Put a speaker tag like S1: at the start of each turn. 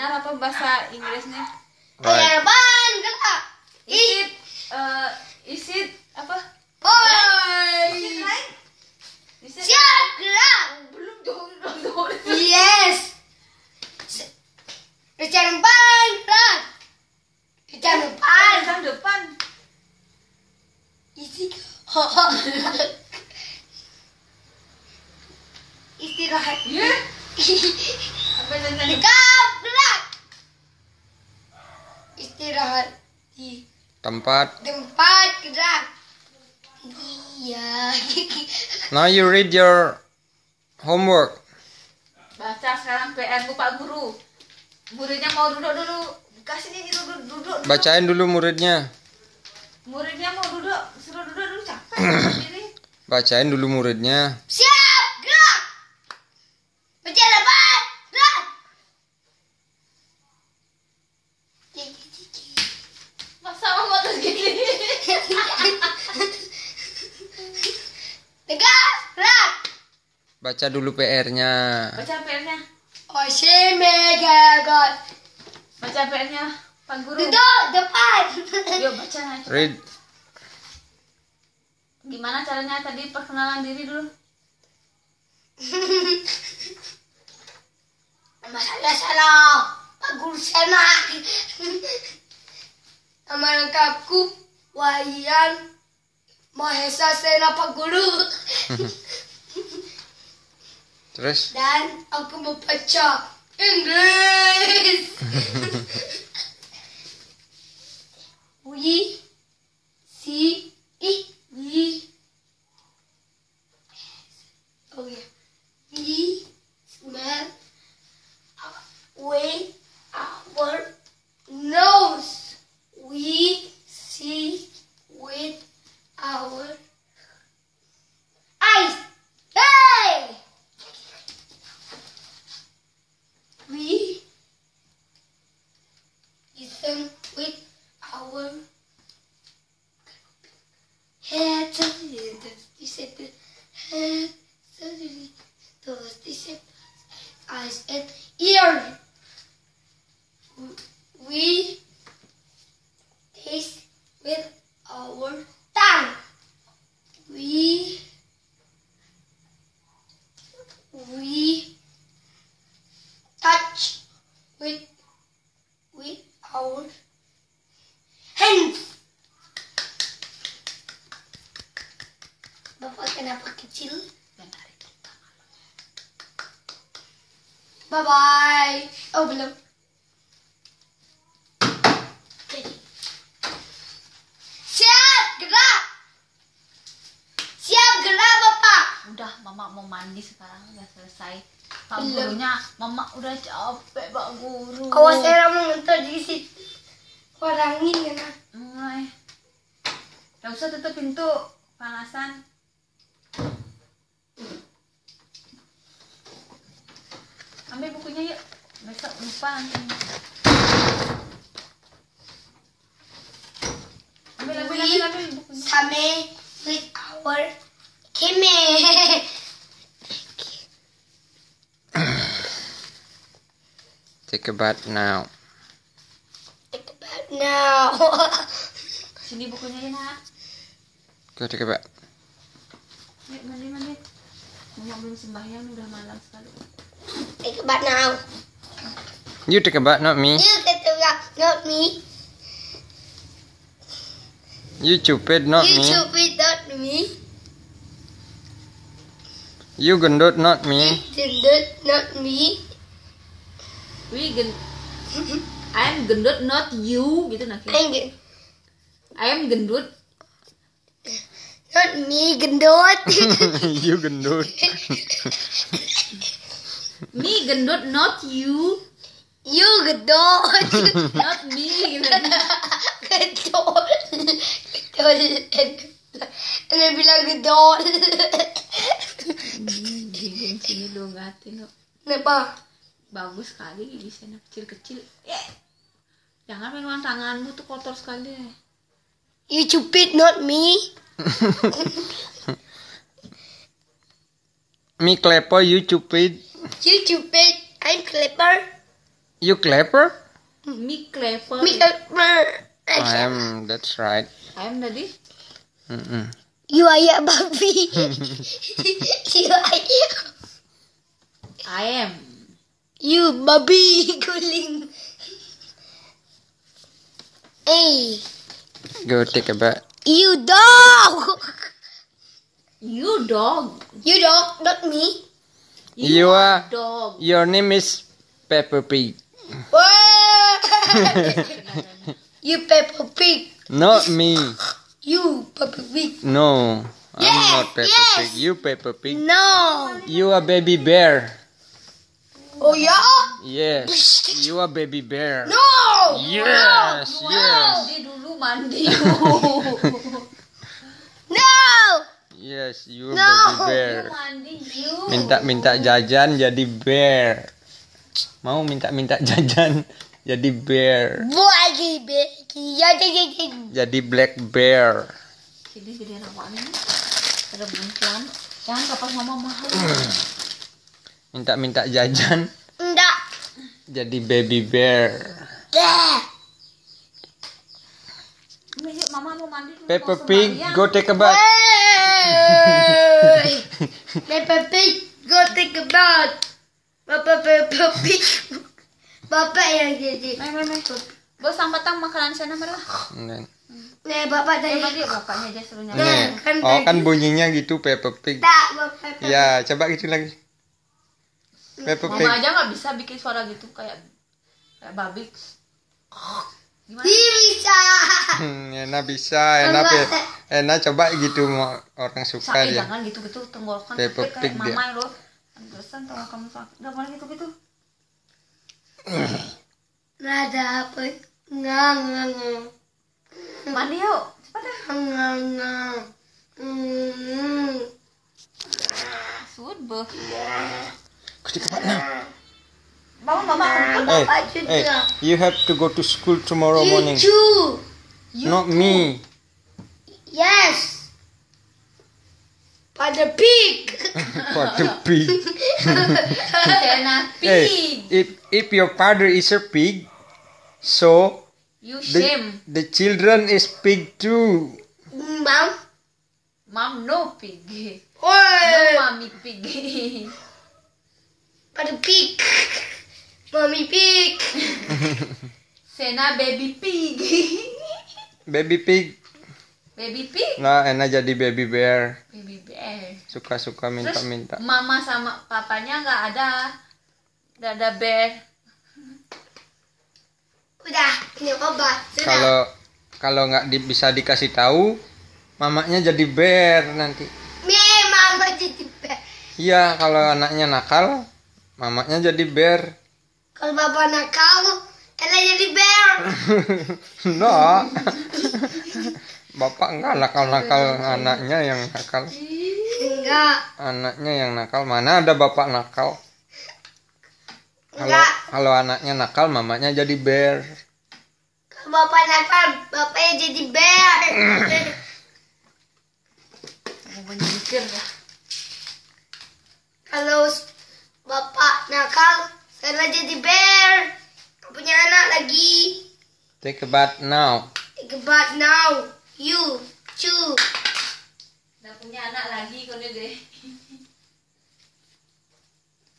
S1: benar apa bahasa Inggrisnya?
S2: Right.
S1: Is it apa?
S2: Siap gerak.
S1: Belum dong.
S2: Yes. Rencana depan gerak. Rencana depan.
S1: Rencana depan.
S2: Isi. Istirahat.
S1: Iya. Apa rencana?
S2: Tegap gerak. Istirahat di
S3: Tempat.
S2: gerak. Iya.
S3: Now you read your homework.
S1: Baca sekarang PR-ku Pak Guru. Muridnya mau duduk dulu. Kasih dia duduk.
S3: Bacain dulu muridnya.
S1: Muridnya mau duduk, suruh duduk dulu capek sendiri.
S3: Bacain dulu muridnya.
S2: Siap gerak. Rencana depan gerak.
S1: Masa mau terus gini?
S2: Tegak gerak.
S3: Baca dulu PR-nya.
S1: Baca PR-nya.
S2: Oh God.
S1: Baca PR-nya Pak Guru.
S2: Duduk depan.
S1: Yuk baca aja.
S3: Read.
S1: Gimana caranya tadi perkenalan diri dulu?
S2: Nama salah. Pak Guru sana. Nama lengkapku Wayan Mahesa Sena Pak Guru.
S3: Terus
S2: Dan aku membaca Inggris. We see we oh yeah. We smell with our nose. We see with our eyes. Hey! We listen with our head. Eyes and ears. We taste with our tongue. We touch with our hands. Bapak kenapa kecil? Bye bye. Oh belum. Siap gerak. Siap gerak Bapak.
S1: Udah, Mama mau mandi sekarang, udah selesai. Pak
S2: Belum.
S1: Gurunya, Mama udah capek Pak Guru.
S2: Awas saya mau ngentot di situ. Orangin ya.
S1: Gak usah tutup pintu, panasan. Ambil bukunya yuk, besok lupa nanti. Ambil bukunya.
S2: Same with our Kime.
S3: take a bath now.
S2: Take a bath now.
S1: Sini bukunya ya nak.
S3: Go take a bath.
S1: Yuk mandi. Mama belum sembahyang, udah malam sekali.
S2: Take a bath now.
S3: You take a bath, not me.
S2: You take a bath, not me.
S3: You stupid, not
S2: You
S3: me.
S2: stupid, not me.
S3: You gendut, not me.
S2: Gendut, not me.
S1: I'm gendut, not you, gitu nak. I am gendut.
S2: Not me, gendut.
S3: You gendut.
S1: Me gendut, not you.
S2: You gendut.
S1: Not me, gitu.
S2: Gendut. Dia bilang gendut.
S1: Bingung sini dong ngatin.
S2: Kenapa?
S1: Bagus sekali di sana kecil-kecil. Jangan pegang tanganmu tuh kotor sekali.
S2: You stupid, not me.
S3: Me clever, you stupid.
S2: You stupid, I'm clever.
S3: You clever?
S1: Me clever.
S2: Me,
S3: I am. That's right.
S1: I am tadi.
S2: you ayah babi. you ayah.
S1: I am.
S2: You babi guling. Hey,
S3: Go take a bath.
S2: you dog.
S1: You dog.
S2: You dog, not me.
S3: You are.
S1: Dog.
S3: Your name is Peppa Pig.
S2: you Peppa Pig.
S3: Not me.
S2: You Peppa Pig.
S3: No. I'm
S2: Yes,
S3: not Peppa
S2: yes.
S3: Pig. You Peppa Pig.
S2: No.
S3: You are baby bear.
S2: Oh yeah?
S3: Yes. You are baby bear.
S2: No.
S3: Yes. Yes.
S1: Dia dulu mandi.
S2: No.
S3: Yes. You are
S2: No.
S3: baby bear.
S1: Mandi you.
S3: Minta-minta jajan jadi bear. Mau minta-minta jajan jadi bear.
S2: Bagi bagi.
S3: Jadi black bear.
S1: Jadi gede rawan ini. Ada buntuan. Jangan kapas mama mahal.
S3: Minta-minta jajan
S2: Enggak.
S3: jadi baby bear.
S1: Ini yuk mama mau mandi dulu.
S3: Peppa
S1: mau
S3: Pig,
S1: sembahyang.
S3: go take a bath.
S2: Hey. Peppa Pig, go take a bath. Peppa Pig. Bapak yang jadi.
S1: Main. Bos sampatang makanan sana marah.
S2: Nih, bapak tadi.
S1: Coba dia bapaknya aja suruh nyari.
S3: Nih.
S2: kan
S3: Oh kan
S2: tadi.
S3: bunyinya gitu Peppa Pig.
S2: Tak, bapak.
S3: Ya coba gitu lagi. Peppa Pig.
S1: Mama aja nggak bisa bikin suara gitu kayak babi. Gimana?
S2: Bisa.
S3: Enak bisa, enak coba gitu orang suka
S1: Sakit
S3: ya.
S1: jangan gitu-gitu tenggorokan
S3: Peppa
S1: sakit
S3: Pig
S1: kayak
S3: dia.
S1: mama lo. Pantesan tenggorokan sakit. Udah boleh gitu-gitu.
S2: Nada apa? Ngang.
S1: Mandi yuk. Cepat deh.
S2: Ngang.
S1: Sud beuh.
S3: Ketika mana?
S1: Bangun mama.
S3: Hey, you have to go to school tomorrow morning.
S2: You.
S3: Not me.
S2: Yes. Pada pig.
S3: What a pig.
S1: Kena
S3: Hey,
S1: pig.
S3: if your father is a pig, so
S1: You shame.
S3: the children is pig too.
S2: Bang.
S1: Mom no pig. No
S2: Oi.
S1: mommy pig.
S2: Pada pig. Mommy pig.
S1: Sena baby pig.
S3: Baby pig.
S1: Baby pig.
S3: Nah, enak jadi baby bear.
S1: Baby bear.
S3: Suka-suka
S1: Terus
S3: minta-minta.
S1: mama sama papanya nggak ada. Nggak ada bear.
S2: Udah, ini obat. Sudah.
S3: Kalau nggak bisa dikasih tahu, mamanya jadi bear nanti.
S2: Mama jadi bear.
S3: Iya, kalau anaknya nakal, mamanya jadi bear.
S2: Kalau bapak nakal, Ella jadi bear.
S3: No. Bapak enggak nakal-nakal, anaknya yang nakal.
S2: Enggak.
S3: Anaknya yang nakal, mana ada bapak nakal?
S2: Enggak.
S3: Kalau anaknya nakal, mamanya jadi bear.
S2: Kalau bapak nakal, bapaknya jadi bear.
S1: Mau berpikir ya.
S2: Kalau bapak nakal, Ella jadi bear. Punya anak lagi.
S3: Take a bath now.
S2: Think about now. You, chew.
S1: Udah punya anak lagi kalau deh.